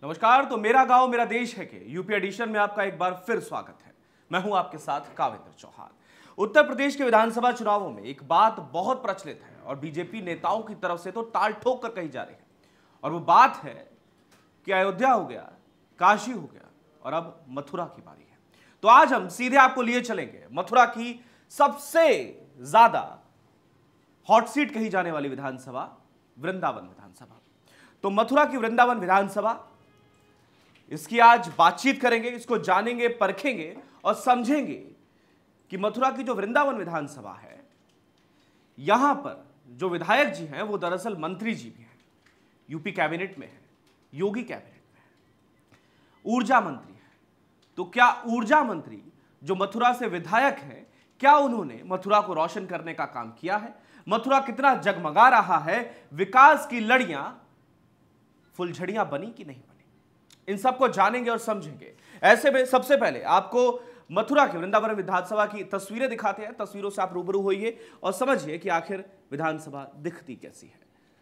नमस्कार। तो मेरा गांव मेरा देश है के यूपी एडिशन में आपका एक बार फिर स्वागत है। मैं हूं आपके साथ कावेंद्र चौहान। उत्तर प्रदेश के विधानसभा चुनावों में एक बात बहुत प्रचलित है और बीजेपी नेताओं की तरफ से तो टाल ठोक कर कही जा रही है, और वो बात है कि अयोध्या हो गया, काशी हो गया और अब मथुरा की बारी है। तो आज हम सीधे आपको लिए चलेंगे मथुरा की सबसे ज्यादा हॉट सीट कही जाने वाली विधानसभा, वृंदावन विधानसभा। तो मथुरा की वृंदावन विधानसभा, इसकी आज बातचीत करेंगे, इसको जानेंगे, परखेंगे और समझेंगे कि मथुरा की जो वृंदावन विधानसभा है, यहां पर जो विधायक जी हैं वो दरअसल मंत्री जी भी हैं। यूपी कैबिनेट में है, योगी कैबिनेट में है, ऊर्जा मंत्री है। तो क्या ऊर्जा मंत्री जो मथुरा से विधायक हैं, क्या उन्होंने मथुरा को रोशन करने का काम किया है? मथुरा कितना जगमगा रहा है? विकास की लड़ियां फुलझड़ियां बनी कि नहीं बनी? इन सबको जानेंगे और समझेंगे। ऐसे में सबसे पहले आपको मथुरा के वृंदावन विधानसभा की तस्वीरें दिखाते हैं। तस्वीरों से आप रूबरू होइए और समझिए कि आखिर विधानसभा दिखती कैसी है।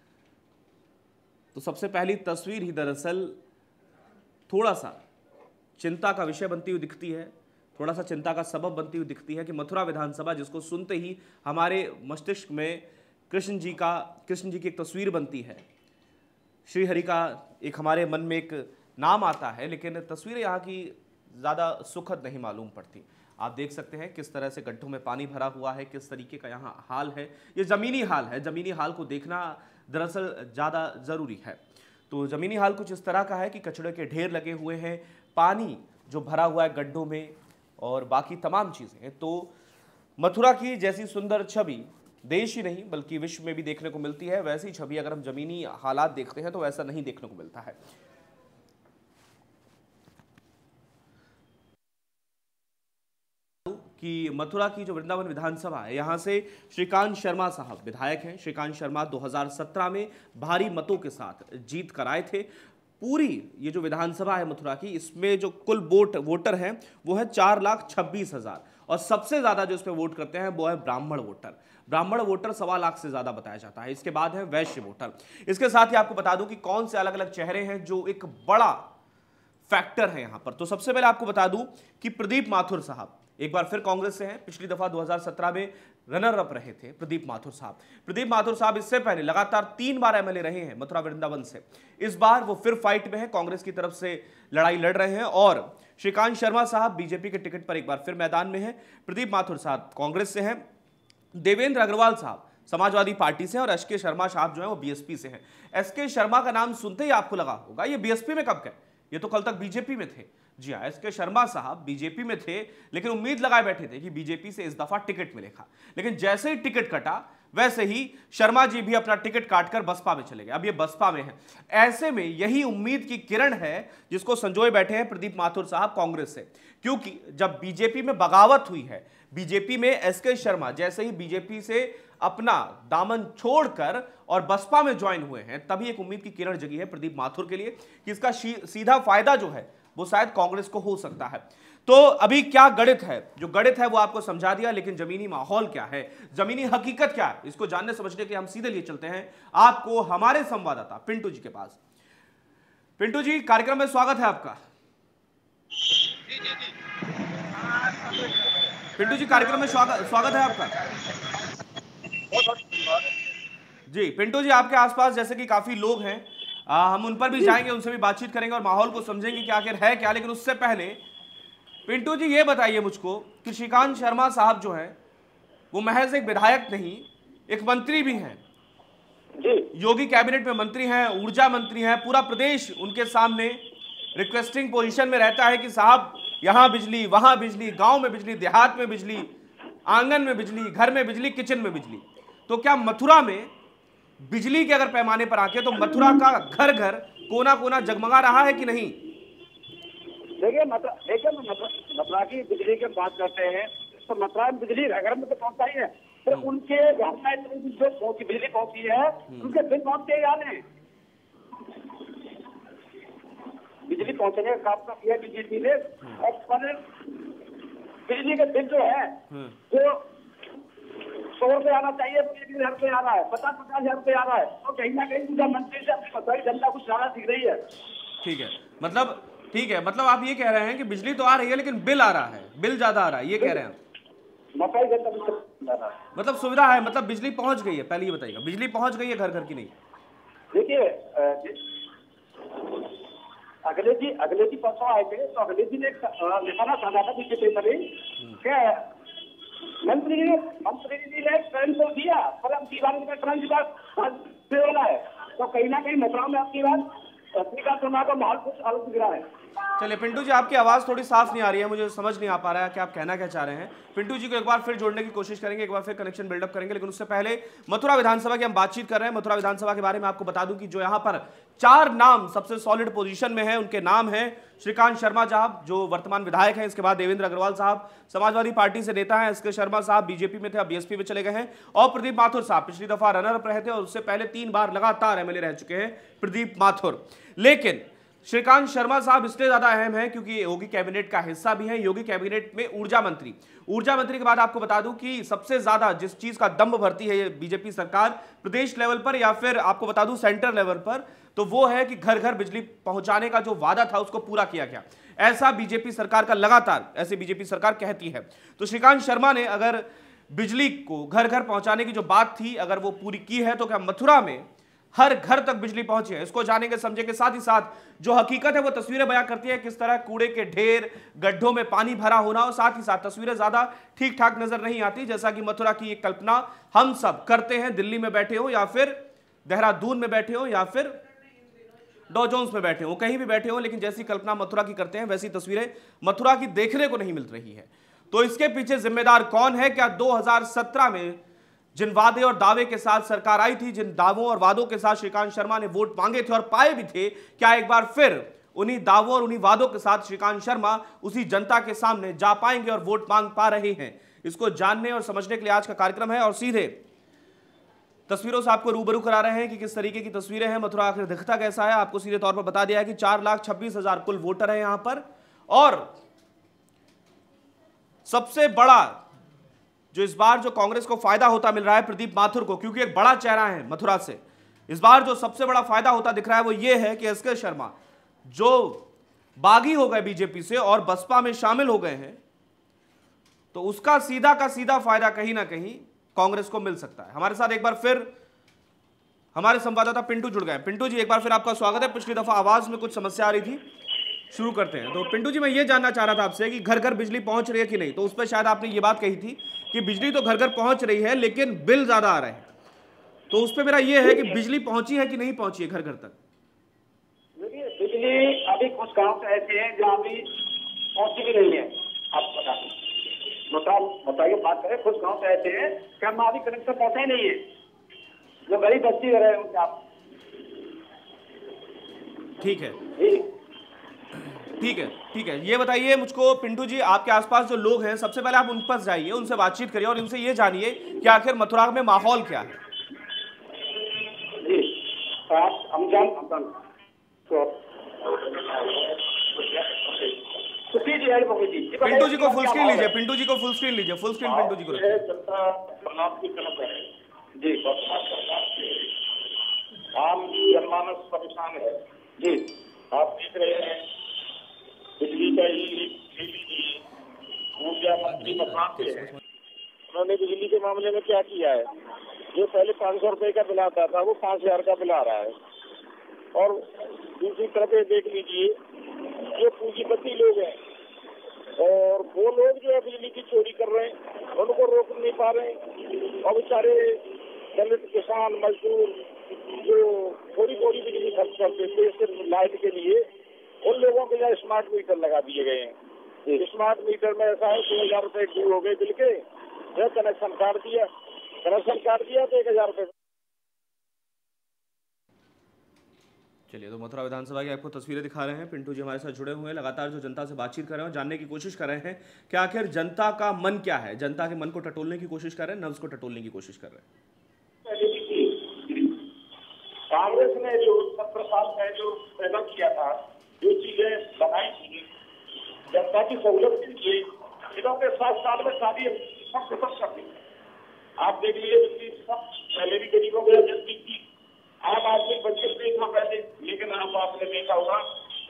तो सबसे पहली तस्वीर ही दरअसल थोड़ा सा चिंता का विषय बनती हुई दिखती है, थोड़ा सा चिंता का सबब बनती हुई दिखती है कि मथुरा विधानसभा, जिसको सुनते ही हमारे मस्तिष्क में कृष्ण जी की एक तस्वीर बनती है, श्री हरि का एक हमारे मन में एक नाम आता है, लेकिन तस्वीरें यहाँ की ज़्यादा सुखद नहीं मालूम पड़ती। आप देख सकते हैं किस तरह से गड्ढों में पानी भरा हुआ है, किस तरीके का यहाँ हाल है। ये ज़मीनी हाल है, ज़मीनी हाल को देखना दरअसल ज़्यादा ज़रूरी है। तो ज़मीनी हाल कुछ इस तरह का है कि कचड़े के ढेर लगे हुए हैं, पानी जो भरा हुआ है गड्ढों में और बाकी तमाम चीज़ें। तो मथुरा की जैसी सुंदर छवि देश ही नहीं बल्कि विश्व में भी देखने को मिलती है, वैसी छवि अगर हम ज़मीनी हालात देखते हैं तो वैसा नहीं देखने को मिलता है। कि मथुरा की जो वृंदावन विधानसभा है, यहाँ से श्रीकांत शर्मा साहब विधायक हैं। श्रीकांत शर्मा 2017 में भारी मतों के साथ जीत कर आए थे। पूरी ये जो विधानसभा है मथुरा की, इसमें जो कुल वोटर हैं वो है 4,26,000 और सबसे ज़्यादा जो इस पर वोट करते हैं वो है ब्राह्मण वोटर। ब्राह्मण वोटर 1.25 लाख से ज़्यादा बताया जाता है। इसके बाद है वैश्य वोटर। इसके साथ ही आपको बता दूं कि कौन से अलग अलग चेहरे हैं जो एक बड़ा फैक्टर है यहाँ पर। तो सबसे पहले आपको बता दूं कि प्रदीप माथुर साहब एक बार फिर कांग्रेस से हैं। पिछली दफा 2017 में रनर अप रहे थे प्रदीप माथुर साहब। प्रदीप माथुर साहब इससे पहले लगातार 3 बार एमएलए रहे हैं मथुरा वृंदावन से। इस बार वो फिर फाइट में है, कांग्रेस की तरफ से लड़ाई लड़ रहे हैं। और श्रीकांत शर्मा साहब बीजेपी के टिकट पर एक बार फिर मैदान में है। प्रदीप माथुर साहब कांग्रेस से हैं। देवेंद्र अग्रवाल साहब समाजवादी पार्टी से हैं और एसके शर्मा साहब जो है वो बीएसपी से हैं। एसके शर्मा का नाम सुनते ही आपको लगा होगा ये बीएसपी में कब गए, ये तो कल तक बीजेपी में थे। जी हाँ, एसके शर्मा साहब बीजेपी में थे, लेकिन उम्मीद लगाए बैठे थे कि बीजेपी से इस दफा टिकट मिलेगा। लेकिन जैसे ही टिकट कटा वैसे ही शर्मा जी भी अपना टिकट काटकर बसपा में चले गए। अब ये बसपा में है। ऐसे में यही उम्मीद की किरण है जिसको संजोए बैठे हैं प्रदीप माथुर साहब कांग्रेस से, क्योंकि जब बीजेपी में बगावत हुई है, बीजेपी में एसके शर्मा जैसे ही बीजेपी से अपना दामन छोड़कर और बसपा में ज्वाइन हुए हैं, तभी एक उम्मीद की किरण जगी है प्रदीप माथुर के लिए कि इसका सीधा फायदा जो है वो शायद कांग्रेस को हो सकता है। तो अभी क्या गणित है, जो गणित है वो आपको समझा दिया, लेकिन जमीनी माहौल क्या है, जमीनी हकीकत क्या है, इसको जानने समझने के हम सीधे लिए चलते हैं आपको हमारे संवाददाता पिंटू जी के पास। पिंटू जी, कार्यक्रम में स्वागत है आपका। पिंटू जी, कार्यक्रम में स्वागत है आपका जी। पिंटू जी, आपके आसपास जैसे कि काफी लोग हैं, हम उन पर भी जाएंगे, उनसे भी बातचीत करेंगे और माहौल को समझेंगे कि आखिर है क्या। लेकिन उससे पहले पिंटू जी ये बताइए मुझको कि श्रीकांत शर्मा साहब जो हैं वो महज एक विधायक नहीं, एक मंत्री भी हैं जी। योगी कैबिनेट में मंत्री हैं, ऊर्जा मंत्री हैं। पूरा प्रदेश उनके सामने रिक्वेस्टिंग पोजीशन में रहता है कि साहब यहाँ बिजली, वहां बिजली, गांव में बिजली, देहात में बिजली, आंगन में बिजली, घर में बिजली, किचन में बिजली। तो क्या मथुरा में बिजली के अगर पैमाने पर आके तो मथुरा का घर घर कोना कोना जगमगा रहा है कि नहीं? देखिए मथुरा की बिजली की बात करते हैं तो मथुरा में बिजली घर में तो पहुंचता ही है, तो उनके घर में जो बिजली पहुंची है उनके बिल पहुंचते ही आने बिजली पहुंचने का काम तो किया बीजेपी ने। और बिजली के बिल जो है वो 100 रुपये आना चाहिए, 20,000 रुपये आ रहा है, 50,000 रुपये आ रहा है। तो कहीं ना कहीं उनका मंत्री से अपनी मथुरा की जनता कुछ ज्यादा दिख रही है। ठीक है, मतलब ठीक है, मतलब आप ये कह रहे हैं कि बिजली तो आ रही है लेकिन बिल आ रहा है, बिल ज्यादा आ रहा है, ये कह रहे हैं आप? मतलब सुविधा है, मतलब बिजली पहुंच गई है, पहले ये बताइएगा, बिजली पहुंच गई है घर घर की नहीं? देखिए अगले जी परसों आए थे, तो अगले जी ने लिखा ना था पीछे पेपर क्या मंत्री जी ने ट्रेन को दिया, पर अब दीवार में ट्रेन की बात है, तो कहीं ना कहीं मथुरा में आपकी बात पत्रिका चुनाव का माहौल कुछ अलग दिख रहा है। चलिए पिंटू जी, आपकी आवाज़ थोड़ी साफ नहीं आ रही है, मुझे समझ नहीं आ पा रहा है कि आप कहना क्या चाह रहे हैं। पिंटू जी को एक बार फिर जोड़ने की कोशिश करेंगे, एक बार फिर कनेक्शन बिल्डअप करेंगे, लेकिन उससे पहले मथुरा विधानसभा की हम बातचीत कर रहे हैं। मथुरा विधानसभा के बारे में आपको बता दूं कि जो यहाँ पर 4 नाम सबसे सॉलिड पोजीशन में है, उनके नाम हैं श्रीकांत शर्मा साहब जो वर्तमान विधायक हैं, इसके बाद देवेंद्र अग्रवाल साहब समाजवादी पार्टी से नेता हैं, एसके शर्मा साहब बीजेपी में थे, अब बीएसपी में चले गए हैं, और प्रदीप माथुर साहब पिछली दफा रनर अप रहे थे और उससे पहले 3 बार लगातार एमएलए रह चुके हैं प्रदीप माथुर। लेकिन श्रीकांत शर्मा साहब इसलिए ज्यादा अहम है क्योंकि योगी कैबिनेट का हिस्सा भी है। योगी कैबिनेट में ऊर्जा मंत्री के बाद आपको बता दूं कि सबसे ज्यादा जिस चीज का दम भरती है ये बीजेपी सरकार प्रदेश लेवल पर या फिर आपको बता दूं सेंटर लेवल पर, तो वो है कि घर घर बिजली पहुंचाने का जो वादा था उसको पूरा किया गया। ऐसा बीजेपी सरकार का लगातार ऐसे बीजेपी सरकार कहती है। तो श्रीकांत शर्मा ने अगर बिजली को घर घर पहुंचाने की जो बात थी अगर वो पूरी की है, तो क्या मथुरा में हर घर तक बिजली पहुंची है? इसको जानेंगे समझेंगे, साथ ही साथ जो हकीकत है वो तस्वीरें बयां करती है, किस तरह कूड़े के ढेर, गड्ढों में पानी भरा होना, और साथ ही साथ तस्वीरें ज्यादा ठीक ठाक नजर नहीं आती, जैसा कि मथुरा की एक कल्पना हम सब करते हैं, दिल्ली में बैठे हो या फिर देहरादून में बैठे हो या फिर डॉ जोन्स में बैठे हो, कहीं भी बैठे हो, लेकिन जैसी कल्पना मथुरा की करते हैं वैसी तस्वीरें मथुरा की देखने को नहीं मिल रही है। तो इसके पीछे जिम्मेदार कौन है? क्या 2017 में जिन वादे और दावे के साथ सरकार आई थी, जिन दावों और वादों के साथ श्रीकांत शर्मा ने वोट मांगे थे और पाए भी थे, क्या एक बार फिर उन्हीं दावों और उन्हीं वादों के साथ श्रीकांत शर्मा उसी जनता के सामने जा पाएंगे और वोट मांग पा रहे हैं? इसको जानने और समझने के लिए आज का कार्यक्रम है और सीधे तस्वीरों से आपको रूबरू करा रहे हैं कि किस तरीके की तस्वीरें हैं, मथुरा आखिर दिखता कैसा है। आपको सीधे तौर पर बता दिया है कि 4,26,000 कुल वोटर है यहां पर, और सबसे बड़ा जो इस बार जो कांग्रेस को फायदा होता मिल रहा है प्रदीप माथुर को, क्योंकि एक बड़ा चेहरा है मथुरा से, इस बार जो सबसे बड़ा फायदा होता दिख रहा है वो ये है कि एसके शर्मा जो बागी हो गए बीजेपी से और बसपा में शामिल हो गए हैं, तो उसका सीधा का सीधा फायदा कहीं ना कहीं कांग्रेस को मिल सकता है। हमारे साथ एक बार फिर हमारे संवाददाता पिंटू जुड़ गए। पिंटू जी, एक बार फिर आपका स्वागत है। पिछली दफा आवाज में कुछ समस्या आ रही थी, शुरू करते हैं। तो पिंटू जी, मैं ये जानना चाह रहा था आपसे कि घर घर बिजली पहुंच रही है कि नहीं, तो उस पर शायद आपने ये बात कही थी कि बिजली तो घर घर पहुंच रही है लेकिन बिल ज्यादा आ रहे हैं, तो उस पर मेरा ये है कि बिजली पहुंची है कि नहीं पहुंची है घर घर तक? देखिए बिजली अभी कुछ गाँव ऐसे हैं जहाँ अभी पहुंची भी नहीं है। आप बताइए, बात करें, कुछ गाँव ऐसे हैं कि हम अभी कनेक्शन पहुंचा ही नहीं है, जो गरीब बस्ती रहे हैं आप। ठीक है, ठीक है, ठीक है। ये बताइए मुझको पिंटू जी, आपके आसपास जो लोग हैं सबसे पहले आप उन पास जाइए, उनसे बातचीत करिए और इनसे ये जानिए कि आखिर मथुरा में माहौल क्या है। जी पिंटू जी को फुल स्क्रीन लीजिए, पिंटू जी को फुल स्क्रीन लीजिए, फुल स्क्रीन पिंटू जी को रखिए। जी, आम जनमानस परेशान है। जी, आप देख रहे हैं बिजली का ऊर्जा मंत्री बताते हैं, उन्होंने बिजली के मामले में क्या किया है। जो पहले 500 रुपए का बिल आता था वो 5,000 का बिल आ रहा है। और दूसरी तरफ देख लीजिए, जो पूंजीपति लोग हैं और वो लोग जो है बिजली की चोरी कर रहे हैं, उनको रोक नहीं पा रहे हैं, और बेचारे दलित किसान मजदूर जो थोड़ी थोड़ी बिजली खर्च करते थे सिर्फ लाइट के लिए, उन लोगों के लिए स्मार्ट मीटर लगा दिए गए हैं। स्मार्ट मीटर में ऐसा है 2,000 रुपए ड्यू हो गए बिल के, जो कनेक्शन काट दिया तो 1,000 रुपए। चलिए, तो मथुरा विधानसभा की आपको तस्वीरें दिखा रहे हैं। पिंटू जी हमारे साथ जुड़े हुए हैं, लगातार जो जनता से बातचीत कर रहे हैं, जानने की कोशिश कर रहे हैं कि आखिर जनता का मन क्या है, जनता के मन को टटोलने की कोशिश कर रहे हैं, नब्ज को टटोलने की कोशिश कर रहे हैं। कांग्रेस ने जो 17 साल पहले जो पैदा किया था, जो चीजें बनाई थी जनता की सहूलत के लिए, इन्होंने 7 साल में सारी सब खत्म कर दी। आप देख लीजिए, सब पहले भी गरीबों को जल्दी की, आम आदमी बजट नहीं था पहले, लेकिन अब आपने देखा होगा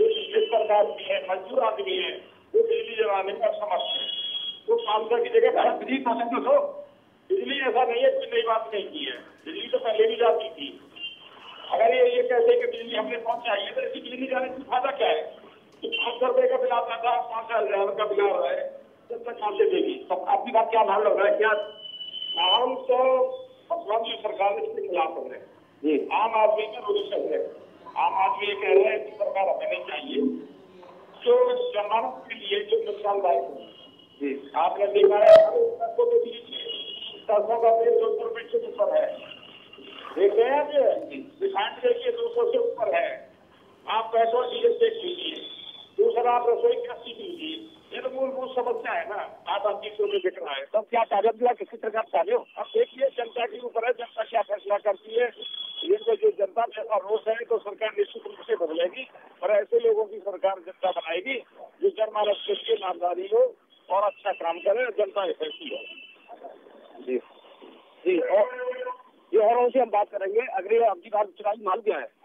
मजदूर आदमी है, वो बिजली जलाने में असमर्थ है, तो 500 की जगह पहले बिजली पहुंचे तो दो। बिजली ऐसा नहीं है, कोई नई बात नहीं की है, बिजली तो पहले भी जाती थी। अगर ये कहते कि बिजली हमने पहुंचाई है, तो ऐसी बिजली जाने से फायदा क्या है? 500 रुपए का बिल आता था, 5,000 का बिल आ रहा है, जब तक कहाँ से देगी? तो आपकी बात क्या मान लग रहा है? क्या हम तो मतलब जो सरकार इसके खिलाफ है जी, आम आदमी का रोशन है। आम आदमी ये कह रहे हैं कि सरकार हमें चाहिए जो जमानत के लिए जो नुकसानदायक है जी। आपने देखा है तो सरसों का तेल 200 रुपए से ऊपर है, देख रहे हैं आप, रिफाइंड देखिए 200 से ऊपर है। आप पेट्रोल डीजल देख लीजिए, दूसरा आप रसोई गैस सीख लीजिए, ये तो मूलभूत समस्या है ना। 8-30 रुपए बिक रहा है, तब क्या ताकत दिया किसी तरह आप चाहे हो? अब देखिए जनता के ऊपर है, जनता क्या फैसला करती है। ये तो जो जनता में ऐसा रोष है तो सरकार निश्चित रूप से बदलेगी और ऐसे लोगों की सरकार जनता बनाएगी जो जनमानस के लिए नामदारी हो और अच्छा काम करे और जनता ऐसी हो जी जी। और से हम बात करेंगे। अगली आपकी बात चुनावी माल क्या है?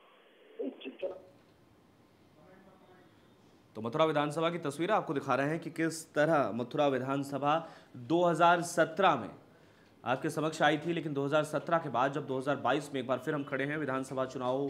तो मथुरा विधानसभा की तस्वीरें आपको दिखा रहे हैं कि किस तरह मथुरा विधानसभा 2017 में आपके समक्ष आई थी, लेकिन 2017 के बाद जब 2022 में एक बार फिर हम खड़े हैं, विधानसभा चुनाव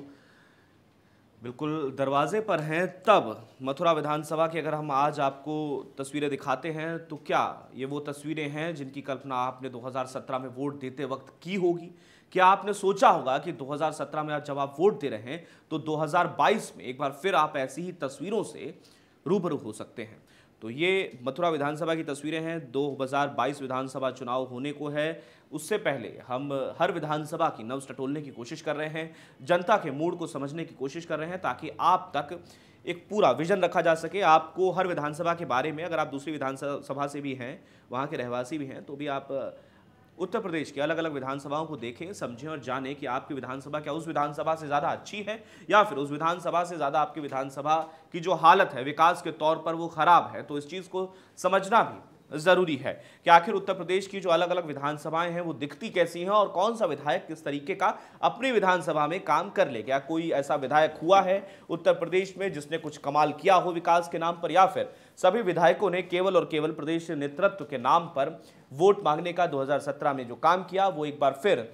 बिल्कुल दरवाजे पर हैं, तब मथुरा विधानसभा की अगर हम आज आपको तस्वीरें दिखाते हैं तो क्या ये वो तस्वीरें हैं जिनकी कल्पना आपने 2017 में वोट देते वक्त की होगी? क्या आपने सोचा होगा कि 2017 में जब आप वोट दे रहे हैं तो 2022 में एक बार फिर आप ऐसी ही तस्वीरों से रूबरू हो सकते हैं? तो ये मथुरा विधानसभा की तस्वीरें हैं। 2022 विधानसभा चुनाव होने को है, उससे पहले हम हर विधानसभा की नब्ज टटोलने की कोशिश कर रहे हैं, जनता के मूड को समझने की कोशिश कर रहे हैं, ताकि आप तक एक पूरा विजन रखा जा सके। आपको हर विधानसभा के बारे में, अगर आप दूसरी विधानसभा से भी हैं, वहाँ के रहवासी भी हैं, तो भी आप उत्तर प्रदेश की अलग अलग विधानसभाओं को देखें, समझें और जानें कि आपकी विधानसभा क्या उस विधानसभा से ज़्यादा अच्छी है या फिर उस विधानसभा से ज़्यादा आपकी विधानसभा की जो हालत है विकास के तौर पर वो खराब है। तो इस चीज़ को समझना भी ज़रूरी है कि आखिर उत्तर प्रदेश की जो अलग अलग विधानसभाएं हैं वो दिखती कैसी हैं और कौन सा विधायक किस तरीके का अपनी विधानसभा में काम कर ले। क्या कोई ऐसा विधायक हुआ है उत्तर प्रदेश में जिसने कुछ कमाल किया हो विकास के नाम पर, या फिर सभी विधायकों ने केवल और केवल प्रदेश नेतृत्व के नाम पर वोट मांगने का 2017 में जो काम किया वो एक बार फिर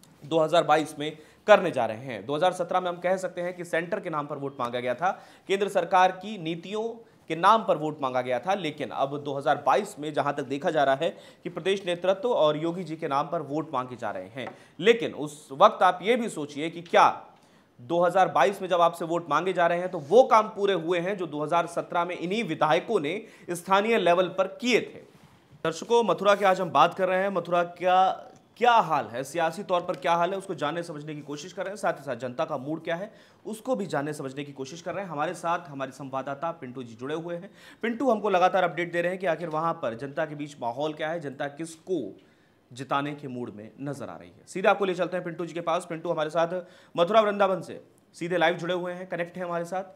2022 में करने जा रहे हैं? 2017 में हम कह सकते हैं कि सेंटर के नाम पर वोट मांगा गया था, केंद्र सरकार की नीतियों के नाम पर वोट मांगा गया था, लेकिन अब 2022 में जहां तक देखा जा रहा है कि प्रदेश नेतृत्व और योगी जी के नाम पर वोट मांगे जा रहे हैं। लेकिन उस वक्त आप ये भी सोचिए कि क्या 2022 में जब आपसे वोट मांगे जा रहे हैं तो वो काम पूरे हुए हैं जो 2017 में इन्हीं विधायकों ने स्थानीय लेवल पर किए थे? दर्शकों, मथुरा की आज हम बात कर रहे हैं। मथुरा का क्या हाल है, सियासी तौर पर क्या हाल है, उसको जानने समझने की कोशिश कर रहे हैं। साथ ही साथ जनता का मूड क्या है उसको भी जानने समझने की कोशिश कर रहे हैं। हमारे साथ हमारे संवाददाता पिंटू जी जुड़े हुए हैं। पिंटू हमको लगातार अपडेट दे रहे हैं कि आखिर वहां पर जनता के बीच माहौल क्या है, जनता किसको जिताने के मूड में नजर आ रही है। सीधे आपको ले चलते हैं पिंटू जी के पास। पिंटू हमारे साथ मथुरा वृंदावन से सीधे लाइव जुड़े हुए हैं, कनेक्ट है हमारे साथ।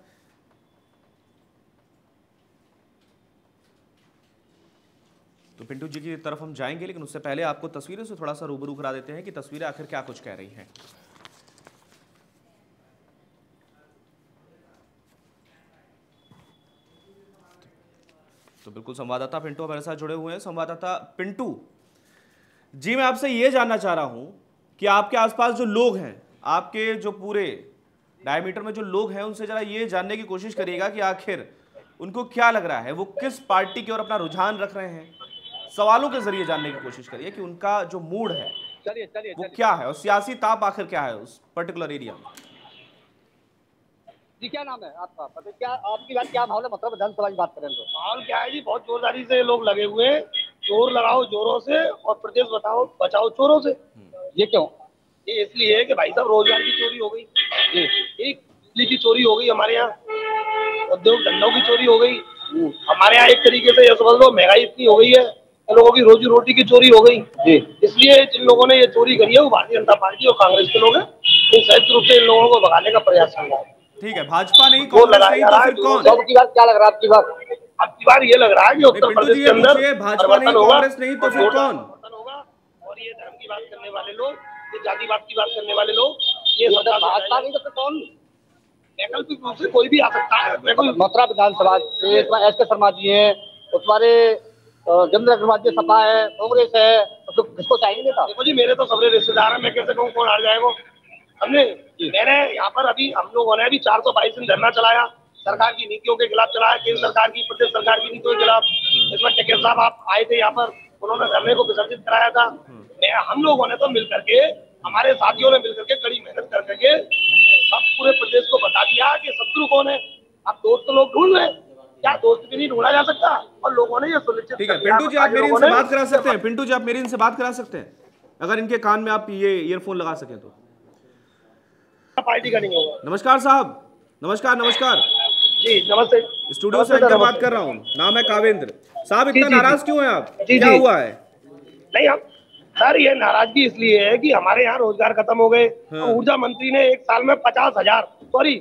तो पिंटू जी की तरफ हम जाएंगे, लेकिन उससे पहले आपको तस्वीरों से थोड़ा सा रूबरू करा देते हैं कि तस्वीरें आखिर क्या कुछ कह रही हैं। तो बिल्कुल संवाददाता पिंटू हमारे साथ जुड़े हुए हैं। संवाददाता पिंटू जी, मैं आपसे ये जानना चाह रहा हूं कि आपके आसपास जो लोग हैं, आपके जो पूरे डायमीटर में जो लोग हैं, उनसे जरा ये जानने की कोशिश करिएगा कि आखिर उनको क्या लग रहा है, वो किस पार्टी की ओर अपना रुझान रख रहे हैं। सवालों के जरिए जानने की कोशिश करिए कि उनका जो मूड है वो क्या है और सियासी ताप आखिर क्या है उस पर्टिकुलर एरिया में। जी, क्या नाम है आपका? पता क्या आपकी बात क्या माहौल है? मतलब विधानसभा की बात करें तो माहौल क्या है जी? बहुत जोरदारी से लोग लगे हुए हैं। जोर लगाओ जोरों से और प्रदेश बताओ बचाओ चोरों से। ये क्यों? ये इसलिए है कि भाई साहब रोजगार की चोरी हो गई, एक बिजली की चोरी हो गई, हमारे यहाँ उद्योग धंधों की चोरी हो गई, हमारे यहाँ एक तरीके से ये समझ लो महंगाई इतनी हो गई है, लोगों की रोजी रोटी की चोरी हो गई। इसलिए जिन लोगों ने ये चोरी करी है वो भारतीय जनता पार्टी और कांग्रेस के लोग हैं। संयुक्त रूप से इन लोगों को भगाने का प्रयास कर रहा है। ठीक है, भाजपा नहीं, कांग्रेस नहीं, तो फिर कौन? आपकी बात क्या लग रहा है? आपकी बात आपकी बार ये लग रहा है कि उत्तर प्रदेश के अंदर भाजपा नहीं, कांग्रेस नहीं, तो फिर कौन? और ये धर्म की बात करने वाले लोग, ये जातिवाद की बात करने वाले लोग, ये भाजपा नहीं तो फिर कौन? वैकल्पिक रूप से कोई भी आ सकता है। मथुरा विधानसभा से एस.के. शर्मा जी हैं, उस बारे जयेंद्र अग्रवाल जी सपा है, कांग्रेस है, तो किसको चाहिए नेता? देखो जी, मेरे तो सबरे रिश्तेदार हैं, मैं कैसे कहूँ कौन हार जाएगा। हमने मैंने यहाँ पर अभी हम लोगों ने अभी 422 दिन धरना चलाया, सरकार की नीतियों के खिलाफ चलाया, केंद्र सरकार की प्रदेश सरकार की नीतियों के खिलाफ। इसमें टिकैत साहब आप आए थे यहाँ पर, उन्होंने धरने को विसर्जित कराया था। हम लोगों ने तो मिल करके, हमारे साथियों ने मिलकर के कड़ी मेहनत करके सब पूरे प्रदेश को बता दिया कि शत्रु कौन है। अब दोस्त लोग ढूंढ रहे, क्या दोस्त भी नहीं ढूंढा जा सकता? और लोगों ने ये सुनिश्चित ठीक है, पिंटू जी आप मेरी इनसे बात करा सकते हैं, पिंटू जी आप मेरी इनसे बात करा सकते हैं, अगर इनके कान में आप ये ईयरफोन लगा सके तो। पार्टी का नहीं होगा। नमस्कार साहब, नमस्कार नमस्कार जी नमस्ते। स्टूडियो से एंकर बात कर रहा हूँ, नाम है कावेंद्र साहब। इतना नाराज क्यों है आप, क्या हुआ है? नहीं हम सर, ये नाराजगी इसलिए है कि हमारे यहाँ रोजगार खत्म हो गए। तो ऊर्जा मंत्री ने एक साल में 50,000 सॉरी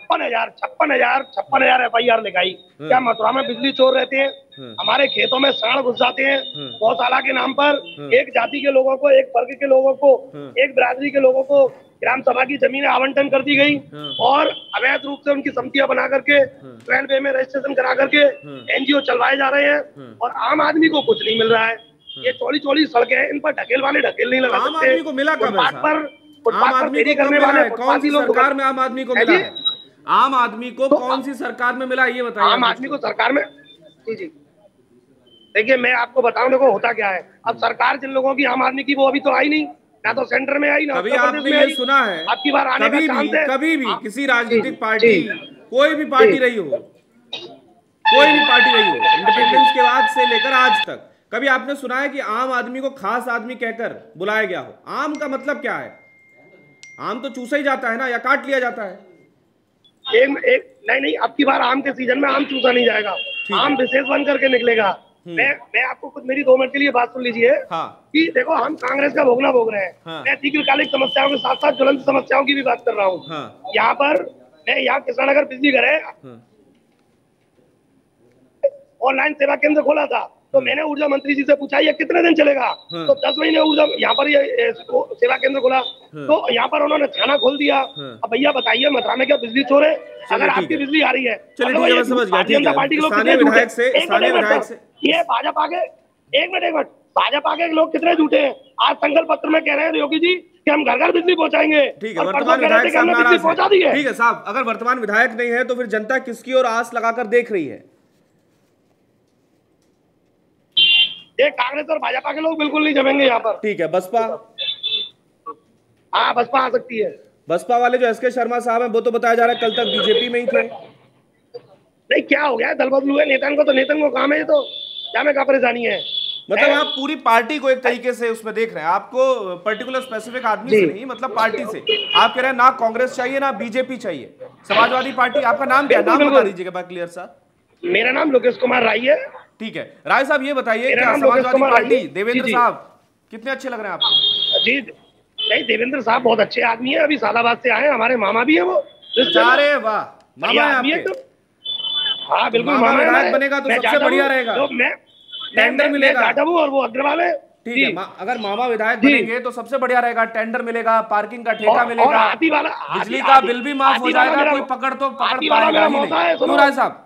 56,000 FIR लगाई। क्या मथुरा में बिजली चोर रहते हैं? हमारे खेतों में सांड घुस जाते हैं गौशाला के नाम पर। एक जाति के लोगों को, एक वर्ग के लोगों को, एक बिरादरी के लोगों को ग्राम सभा की जमीनें आवंटन कर दी गई और अवैध रूप से उनकी सम्पत्तियां बना करके 12A में रजिस्ट्रेशन करा करके NGO चलवाए जा रहे हैं और आम आदमी को कुछ नहीं मिल रहा है। ये चौड़ी सड़कें हैं, इन पर ढकेल वाले ढकेल नहीं लगा सकते। आम आदमी को मिला कब है? आम आदमी को करने वाले कौन सी सरकार में आम आदमी को मिला है? आम आदमी को कौन सी सरकार में मिला, ये बताइए। आम आदमी को सरकार में जी देखिए, मैं आपको बताऊं, देखो होता क्या है। अब सरकार जिन लोगों की आम आदमी की, वो अभी तो आई नहीं, ना तो सेंटर में आई, ना कभी आपने ये सुना है आपकी बार आने का चांस है? कभी भी किसी राजनीतिक पार्टी, कोई भी पार्टी रही हो, कोई भी पार्टी रही हो, इंडिपेंडेंस के बाद से लेकर आज तक, कभी आपने सुना है कि आम आदमी को खास आदमी कहकर बुलाया गया हो? आम का मतलब क्या है? आम तो चूसा ही जाता है ना, या काट लिया जाता है? नहीं, अब की बार आम के सीजन में आम चूसा नहीं जाएगा, आम विशेष बन करके निकलेगा। मैं आपको कुछ मेरी 2 मिनट के लिए बात सुन लीजिए। कि देखो, हम कांग्रेस का भोगना भोग रहे हैं। मैं दीर्घकालिक समस्याओं के साथ साथ ज्वलंत समस्याओं की भी बात कर रहा हूँ। यहाँ पर मैं कृष्णानगर बिजली घर है, ऑनलाइन सेवा केंद्र खोला था, तो मैंने ऊर्जा मंत्री जी से पूछा ये कितने दिन चलेगा? तो 10 महीने ऊर्जा यहाँ पर ये सेवा केंद्र खोला, तो यहाँ पर उन्होंने थाना खोल दिया। अब भैया बताइए, मथुरा में क्या बिजली चोर है? अगर आपकी बिजली आ रही है, चलिए समझ गया, ठीक है। पार्टी के लोग स्थानीय विधायक से ये भाजपा के एक मिनट भाजपा के लोग कितने झूठे हैं? आज संकल्प पत्र में कह रहे हैं योगी जी कि हम घर घर बिजली पहुंचाएंगे। ठीक है, वर्तमान विधायक साहब नाराज है। ठीक है साहब, अगर वर्तमान विधायक नहीं है तो फिर जनता किसकी ओर आस लगाकर देख रही है? ये कांग्रेस और भाजपा के लोग बिल्कुल नहीं जमेंगे यहाँ पर। ठीक है, बसपा? हाँ, बसपा आ सकती है। बसपा वाले जो एस.के. शर्मा साहब हैं, वो तो बताया जा रहा है कल तक बीजेपी में ही थे। नहीं, क्या हो गया? दल बदलू है नेतन को काम है, ये तो क्या में क्या परेशानी है? मतलब आप पूरी पार्टी को एक तरीके से उसमें देख रहे हैं, आपको पर्टिकुलर स्पेसिफिक आदमी से नहीं, मतलब पार्टी से आप कह रहे हैं ना कांग्रेस चाहिए ना बीजेपी चाहिए, समाजवादी पार्टी। आपका नाम क्या? नाम बता दीजिएगा क्लियर साहब। मेरा नाम लोकेश कुमार राय है। ठीक है, राय साहब ये बताइए, क्या समाजवादी पार्टी देवेंद्र साहब कितने अच्छे लग रहे हैं आपको? जी नहीं, देवेंद्र साहब बहुत अच्छे आदमी है, अभी सालाबाद से आए, हमारे मामा भी है वो। अरे वाह, मामा है आपके? हाँ बिल्कुल, मामा विधायक बनेगा तो सबसे बढ़िया रहेगा, टेंडर मिलेगा। और वो अग्रवाल है। ठीक है, अगर मामा विधायक बनेंगे तो सबसे बढ़िया रहेगा, टेंडर मिलेगा, पार्किंग का ठेका मिलेगा, बिजली का बिल भी माफ हो जाएगा, कोई पकड़ पाएगा ही नहीं। क्यों राय साहब?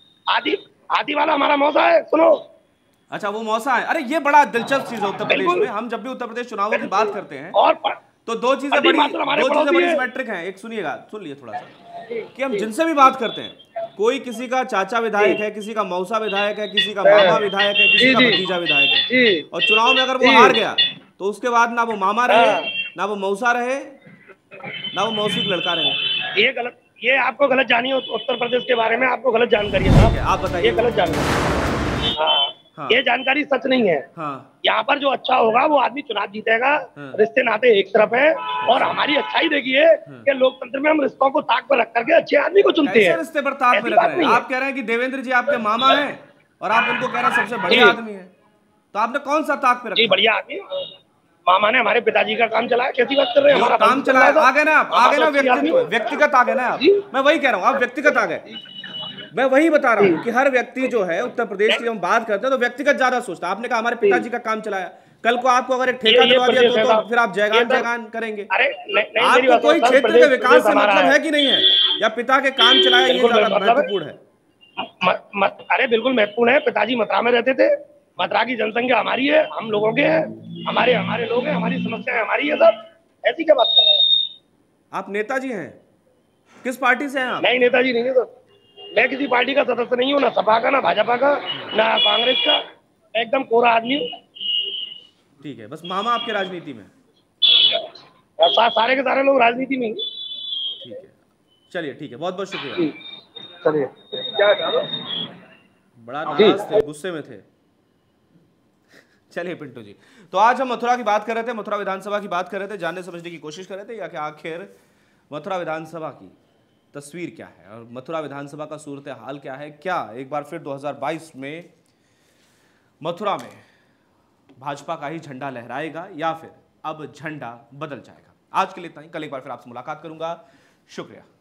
आदि वाला हमारा मौसा है, सुनो। अच्छा, वो मौसा है। अरे ये बड़ा दिलचस्प चीज है उत्तर प्रदेश में। हम जब भी उत्तर प्रदेश चुनावों की बात करते हैं तो दो चीजें बड़ी सिमेट्रिक हैं। एक सुनिएगा, सुन लिए थोड़ा सा, कि हम जिनसे भी बात करते हैं, कोई किसी का चाचा विधायक है, किसी का मौसा विधायक है, किसी का मामा विधायक है, किसी का भतीजा विधायक है, और चुनाव में अगर वो हार गया तो उसके बाद ना वो मामा रहे, ना वो मौसा रहे, ना वो मौसी का लड़का रहे। ये गलत, ये आपको गलत जानी है उत्तर प्रदेश के बारे में, आपको गलत जानकारी है। आप बताइए। ये गलत जानकारी, हाँ, ये जानकारी सच नहीं है। यहाँ पर जो अच्छा होगा वो आदमी चुनाव जीतेगा। रिश्ते नाते एक तरफ है, और हमारी अच्छाई देखिए कि लोकतंत्र में हम रिश्तों को ताक पर रख करके अच्छे आदमी को चुनते हैं। रिश्ते पर ताक पर रख रहे हैं? आप कह रहे हैं कि देवेंद्र जी आपके मामा हैं और आप उनको कह रहे हैं सबसे बढ़िया आदमी है, तो आपने कौन सा ताक पे रखा? जी बढ़िया आदमी, मामा ने हमारे पिताजी का काम चलाया। कैसी बात कर रहे हैं? हमारा काम चलाया, आगे ना व्यक्तिगत आ गए ना आप। मैं वही कह रहा हूँ, आप व्यक्तिगत आ गए। मैं वही बता रहा हूँ कि हर व्यक्ति जो है उत्तर प्रदेश की हम बात करते हैं तो व्यक्तिगत ज्यादा सोचता है। आपने कहा हमारे पिताजी का काम चलाया, कल को आपको अगर एक ठेका दिलवा दिया तो फिर आप जयगान करेंगे। आपको कोई क्षेत्र के विकास से मतलब है कि नहीं है? या पिता के काम चलाया, ये ज्यादा महत्वपूर्ण है? अरे बिल्कुल महत्वपूर्ण है। पिताजी मथुरा में रहते थे, मथुरा की जनसंख्या हमारी है, हम लोगों के है, हमारे लोग हैं, हमारी समस्याएं हमारी है सब। ऐसी क्या बात कर रहे हैं आप? नेताजी हैं? किस पार्टी से हैं आप? नहीं, नेताजी नहीं है सर, मैं किसी पार्टी का सदस्य नहीं हूँ, ना सपा का, ना भाजपा का, ना कांग्रेस का, एकदम कोरा आदमी हूँ। ठीक है, बस मामा आपके राजनीति में? सारे के सारे लोग राजनीति में। ठीक है, चलिए ठीक है, बहुत बहुत शुक्रिया। चलिए, बड़ा नाराज थे, गुस्से में थे। चलिए पिंटू जी, तो आज हम मथुरा की बात कर रहे थे, मथुरा विधानसभा की बात कर रहे थे, जानने समझने की कोशिश कर रहे थे या कि आखिर मथुरा विधानसभा की तस्वीर क्या है और मथुरा विधानसभा का सूरत हाल क्या है। क्या एक बार फिर 2022 में मथुरा में भाजपा का ही झंडा लहराएगा या फिर अब झंडा बदल जाएगा? आज के लिए इतना ही, कल एक बार फिर आपसे मुलाकात करूंगा। शुक्रिया।